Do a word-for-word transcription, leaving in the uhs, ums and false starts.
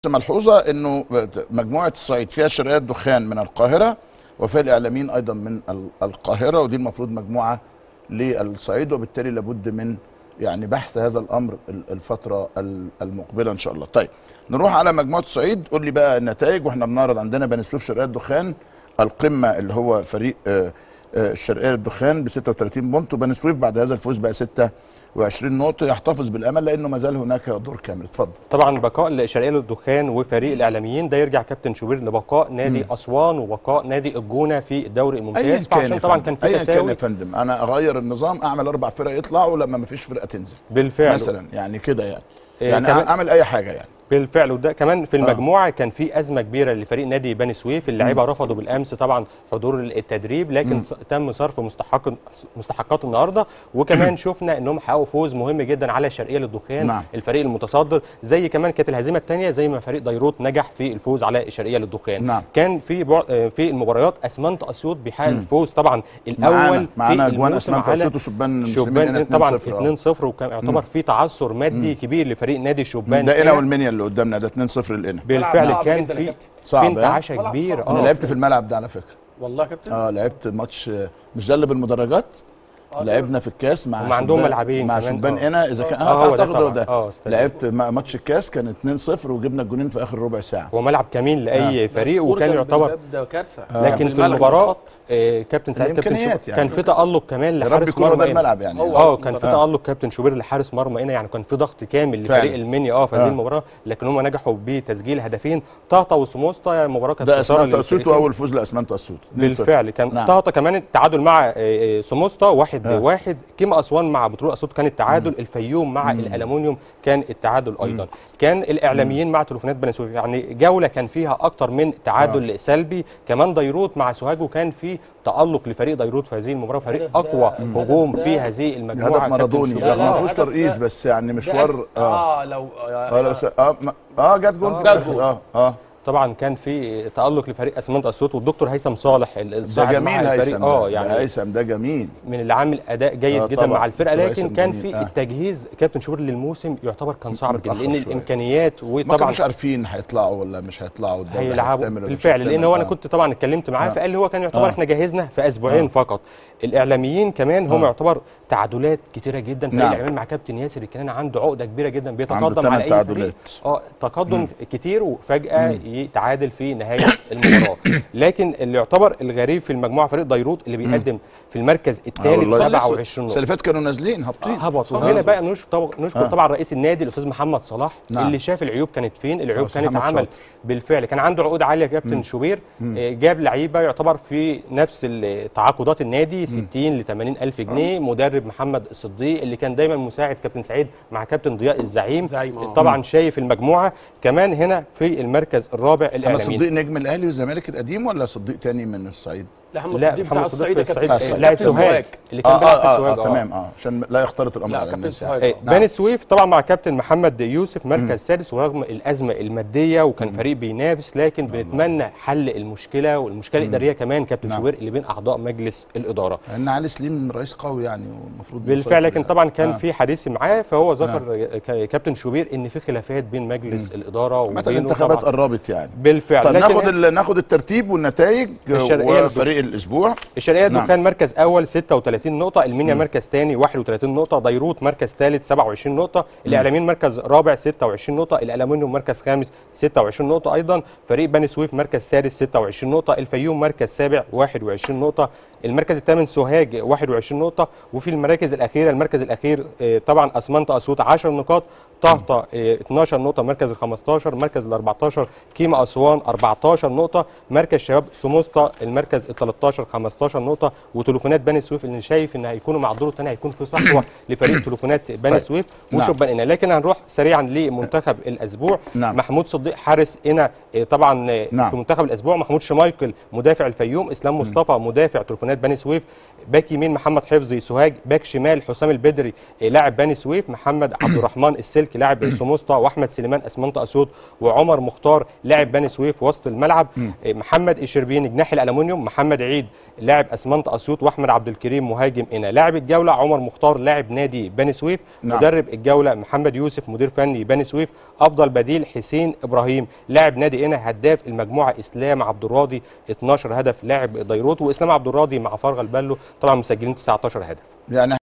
ملحوظه انه مجموعه الصعيد فيها الشرقيه الدخان من القاهره وفيها الاعلاميين ايضا من القاهره، ودي المفروض مجموعه للصعيد، وبالتالي لابد من يعني بحث هذا الامر الفتره المقبله ان شاء الله. طيب نروح على مجموعه الصعيد، قول لي بقى النتائج. واحنا بنعرض عندنا بني سويف شرقيه الدخان القمه اللي هو فريق الشرقيه الدخان ب ستة وثلاثين بونت، وبني سويف بعد هذا الفوز بقى ستة وعشرين نقطه، يحتفظ بالامل لانه ما زال هناك دور كامل. اتفضل. طبعا بقاء الشرقيه للدخان وفريق الاعلاميين ده يرجع كابتن شوبير لبقاء نادي م. اسوان وبقاء نادي الجونه في الدوري الممتاز، فعشان طبعا كان في تساوي. كان يا فندم انا اغير النظام، اعمل اربع فرق يطلعوا لما ما فيش فرقه تنزل بالفعل مثلا، يعني كده يعني يعني اعمل اي حاجه يعني بالفعل. وده كمان في المجموعه آه. كان في ازمه كبيره لفريق نادي بني سويف، اللاعيبه رفضوا بالامس طبعا حضور التدريب، لكن م. تم صرف مستحق مستحقات النهارده، وكمان شفنا انهم حققوا فوز مهم جدا على الشرقيه للدخان. نعم. الفريق المتصدر، زي كمان كانت الهزيمه الثانيه زي ما فريق ديروت نجح في الفوز على الشرقيه للدخان. نعم. كان في بع... في المباريات اسمنت اسيوط بيحقق الفوز طبعا الاول معانا اجوان اسمنت اسيوط وشبان شبان طبعا اتنين صفر، وكان يعتبر في تعثر مادي م. كبير لفريق نادي شبان. ده هنا والمنيا اللي قدامنا ده اتنين صفر لقينا بالفعل، كان في في انتعاشه كبيره. انا لعبت في الملعب ده على فكره والله يا كابتن. اه لعبت ماتش مش ده اللي بالمدرجات، لعبنا في الكاس مع هم عندهم ملعبين مع شبان هنا اذا كان اه اعتقد هو ده. لعبت ماتش الكاس كان اتنين صفر وجبنا الجونين في اخر ربع ساعه. هو ملعب كمين لاي آه. فريق، وكان يعتبر كارثه. آه. لكن في المباراه آه كابتن سعيد كابتن شوبير يعني كان في تالق كمان لحارس مرمى ده الملعب يعني اه كان في تالق كابتن شوبير لحارس مرمى هنا، يعني كان في ضغط كامل لفريق المنيا اه في هذه المباراه، لكن هم نجحوا بتسجيل هدفين طهطا وسموستا. يعني المباراه كانت ده اسمنت اسيوط واول فوز لاسمنت اسيوط بالفعل. كان طهطا كمان التعادل مع سموستا واحد واحد، كيما اسوان مع بترول اسيوط كان التعادل، مم. الفيوم مع مم. الالومنيوم كان التعادل ايضا، مم. كان الاعلاميين مم. مع تليفونات بني سويف، يعني جوله كان فيها اكتر من تعادل آه. سلبي. كمان ديروت مع سوهاج، وكان في تالق لفريق ديروت في هذه المباراه، فريق اقوى هجوم في هذه المجموعه. هدف مارادوني رغم ما فيهوش ترقيص، بس يعني مشوار اه اه لو اه اه, آه جت جول في الاخر اه اه طبعا كان في تألق لفريق اسمنت اسيوط، والدكتور هيثم صالح ده جميل. هيثم اه يعني هيثم ده جميل من اللي عامل اداء جيد آه جدا مع الفرقه، لكن كان في آه. التجهيز كابتن شوبير للموسم يعتبر كان صعب جدا، لان الامكانيات وطبعا مش عارفين هيطلعوا ولا مش هيطلعوا هيلعبوا بالفعل، لان هو انا كنت طبعا اتكلمت معاه آه. فقال لي هو كان يعتبر آه. احنا جهزنا في اسبوعين آه. فقط. الاعلاميين كمان هم آه. يعتبر تعادلات كتيره جدا، فريق الاعلاميين مع كابتن ياسر الكناني عنده عقده كبيره جدا، بيتقدم على اي فريق اه تقدم مم. كتير وفجاه يتعادل في نهايه المباراه. لكن اللي يعتبر الغريب في المجموعه فريق ديروت اللي بيقدم في المركز الثالث سبعة وعشرين نقطه. اللي فات كانوا نازلين هابطين هبطوا. هنا بقى نشكر نشكر طبعا رئيس النادي الاستاذ محمد صلاح نعم. اللي شاف العيوب كانت فين، العيوب كانت عمل بالفعل، كان عنده عقود عاليه كابتن شوبير، جاب لعيبه يعتبر في نفس تعاقدات النادي ستين ل ثمانين الف جنيه، مدرب محمد الصديق اللي كان دايما مساعد كابتن سعيد مع كابتن ضياء الزعيم طبعا شايف المجموعه. كمان هنا في المركز الرابع الاعلاميين. صديق نجم الاهلي والزمالك القديم ولا صديق تاني من الصعيد؟ لا محمد صديق بتاع الصعيد لاعب سوهاج اللي كان بيلعب في السوهاج. اه تمام اه عشان لا يختلط الامر على الناس. يعني بني سويف طبعا مع كابتن محمد يوسف مركز سادس، ورغم الازمه الماديه وكان مم. فريق بينافس، لكن بنتمنى حل المشكله والمشكله الاداريه كمان كابتن نعم. شوبير اللي بين اعضاء مجلس الاداره. ان علي سليم رئيس قوي يعني والمفروض بالفعل، لكن طبعا كان آه. في حديث معاه، فهو ذكر آه. كابتن شوبير ان في خلافات بين مجلس مم. الاداره وبين الانتخابات قربت يعني بالفعل. طب ناخد ناخد الترتيب والنتائج وفريق الاسبوع. الشرقيه نعم. كان مركز اول ستة وثلاثين نقطه، المنيا مركز ثاني واحد وثلاثين نقطه، ديروت مركز ثالث سبعة وعشرين نقطه، الاعلاميين مركز رابع ستة وعشرين نقطه، الالومنيوم مركز خامس ستة وعشرين نقطه ايضا، فريق بني سويف مركز سادس ستة وعشرين نقطه، الفيوم مركز سابع واحد وعشرين نقطه، المركز الثامن سوهاج واحد وعشرين نقطه، وفي المراكز الاخيره المركز الاخير طبعا اسمنت اسيوط عشر نقاط، طهطا اثناشر نقطه، مركز ال خمستاشر، مركز ال اربعتاشر كيما اسوان اربعتاشر نقطه، مركز شباب سموستا المركز ال تلتاشر خمستاشر نقطه، وتليفونات بني سويف اللي شايف ان هيكونوا مع الدور الثاني هيكون في صحوه لفريق تليفونات بني سويف وشبان قنا. لكن هنروح سريعا لمنتخب الاسبوع. نعم. محمود صديق حارس قنا طبعا نعم. في منتخب الاسبوع، محمود شمايكل مدافع الفيوم، اسلام مصطفى مدافع تليفونات بني سويف، باك يمين محمد حفظي سوهاج، باك شمال حسام البدري لاعب بني سويف، محمد عبد الرحمن السلك لاعب سموستا، واحمد سليمان اسمنت اسيوط، وعمر مختار لاعب بني سويف وسط الملعب، محمد الشربيني جناح الالومنيوم، محمد عيد لاعب اسمنت اسيوط، واحمد عبد الكريم مهاجم قنا. لاعب الجوله عمر مختار لاعب نادي بني سويف. نعم. مدرب الجوله محمد يوسف مدير فني بني سويف. افضل بديل حسين ابراهيم لاعب نادي قنا. هداف المجموعه اسلام عبد الراضي اتناشر هدف لاعب ديروت، واسلام عبد الراضي مع فرغ البلو طبعا مسجلين تسعتاشر هدف. يعني